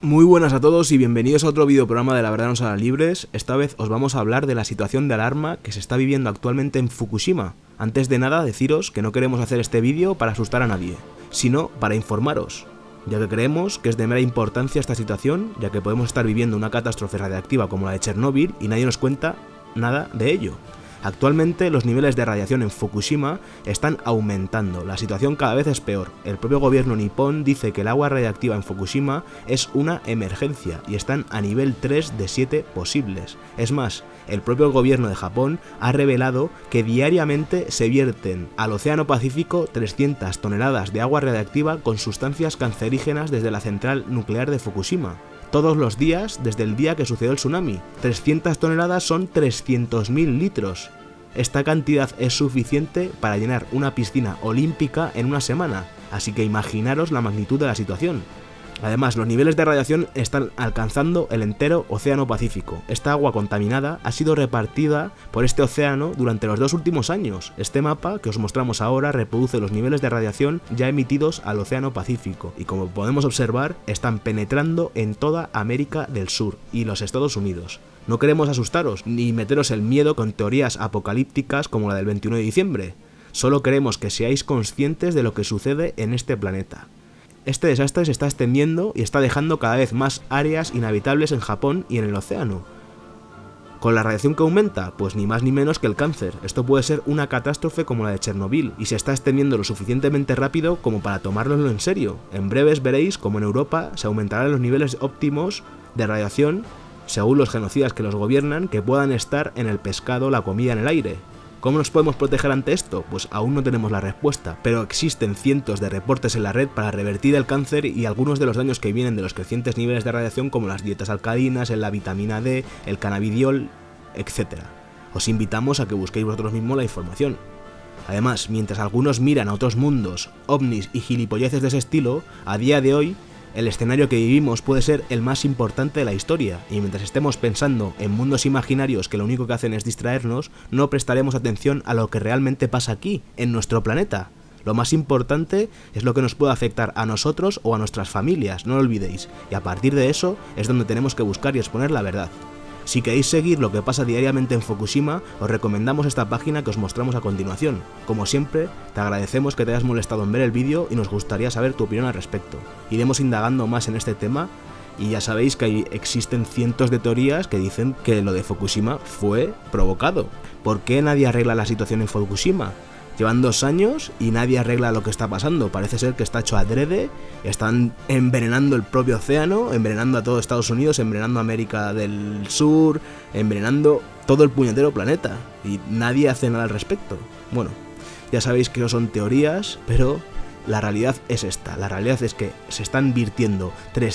Muy buenas a todos y bienvenidos a otro videoprograma de La Verdad Nos Hará Libres. Esta vez os vamos a hablar de la situación de alarma que se está viviendo actualmente en Fukushima. Antes de nada, deciros que no queremos hacer este vídeo para asustar a nadie, sino para informaros, ya que creemos que es de mera importancia esta situación, ya que podemos estar viviendo una catástrofe radiactiva como la de Chernóbil y nadie nos cuenta nada de ello. Actualmente los niveles de radiación en Fukushima están aumentando, la situación cada vez es peor. El propio gobierno nipón dice que el agua radiactiva en Fukushima es una emergencia y están a nivel 3 de 7 posibles. Es más, el propio gobierno de Japón ha revelado que diariamente se vierten al Océano Pacífico 300 toneladas de agua radiactiva con sustancias cancerígenas desde la central nuclear de Fukushima. Todos los días, desde el día que sucedió el tsunami. 300 toneladas son 300.000 litros. Esta cantidad es suficiente para llenar una piscina olímpica en una semana, así que imaginaros la magnitud de la situación. Además, los niveles de radiación están alcanzando el entero Océano Pacífico. Esta agua contaminada ha sido repartida por este océano durante los 2 últimos años. Este mapa que os mostramos ahora reproduce los niveles de radiación ya emitidos al Océano Pacífico y, como podemos observar, están penetrando en toda América del Sur y los Estados Unidos. No queremos asustaros ni meteros el miedo con teorías apocalípticas como la del 21 de diciembre. Solo queremos que seáis conscientes de lo que sucede en este planeta. Este desastre se está extendiendo y está dejando cada vez más áreas inhabitables en Japón y en el océano. ¿Con la radiación que aumenta? Pues ni más ni menos que el cáncer. Esto puede ser una catástrofe como la de Chernóbil y se está extendiendo lo suficientemente rápido como para tomárnoslo en serio. En breves veréis como en Europa se aumentarán los niveles óptimos de radiación, según los genocidas que los gobiernan, que puedan estar en el pescado, la comida, en el aire. ¿Cómo nos podemos proteger ante esto? Pues aún no tenemos la respuesta, pero existen cientos de reportes en la red para revertir el cáncer y algunos de los daños que vienen de los crecientes niveles de radiación, como las dietas alcalinas, la vitamina D, el cannabidiol, etc. Os invitamos a que busquéis vosotros mismos la información. Además, mientras algunos miran a otros mundos, ovnis y gilipolleces de ese estilo, a día de hoy el escenario que vivimos puede ser el más importante de la historia, y mientras estemos pensando en mundos imaginarios que lo único que hacen es distraernos, no prestaremos atención a lo que realmente pasa aquí, en nuestro planeta. Lo más importante es lo que nos puede afectar a nosotros o a nuestras familias, no lo olvidéis, y a partir de eso es donde tenemos que buscar y exponer la verdad. Si queréis seguir lo que pasa diariamente en Fukushima, os recomendamos esta página que os mostramos a continuación. Como siempre, te agradecemos que te hayas molestado en ver el vídeo y nos gustaría saber tu opinión al respecto. Iremos indagando más en este tema y ya sabéis que existen cientos de teorías que dicen que lo de Fukushima fue provocado. ¿Por qué nadie arregla la situación en Fukushima? Llevan 2 años y nadie arregla lo que está pasando. Parece ser que está hecho adrede, están envenenando el propio océano, envenenando a todo Estados Unidos, envenenando a América del Sur, envenenando todo el puñetero planeta. Y nadie hace nada al respecto. Bueno, ya sabéis que no son teorías, pero la realidad es esta. La realidad es que se están virtiendo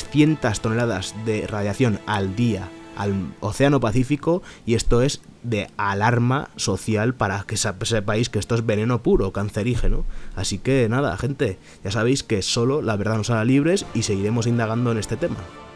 300 toneladas de radiación al día al Océano Pacífico y esto es de alarma social para que sepáis que esto es veneno puro, cancerígeno. Así que nada, gente, ya sabéis que solo la verdad nos hará libres y seguiremos indagando en este tema.